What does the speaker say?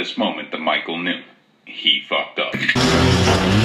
this moment that Michael knew he fucked up.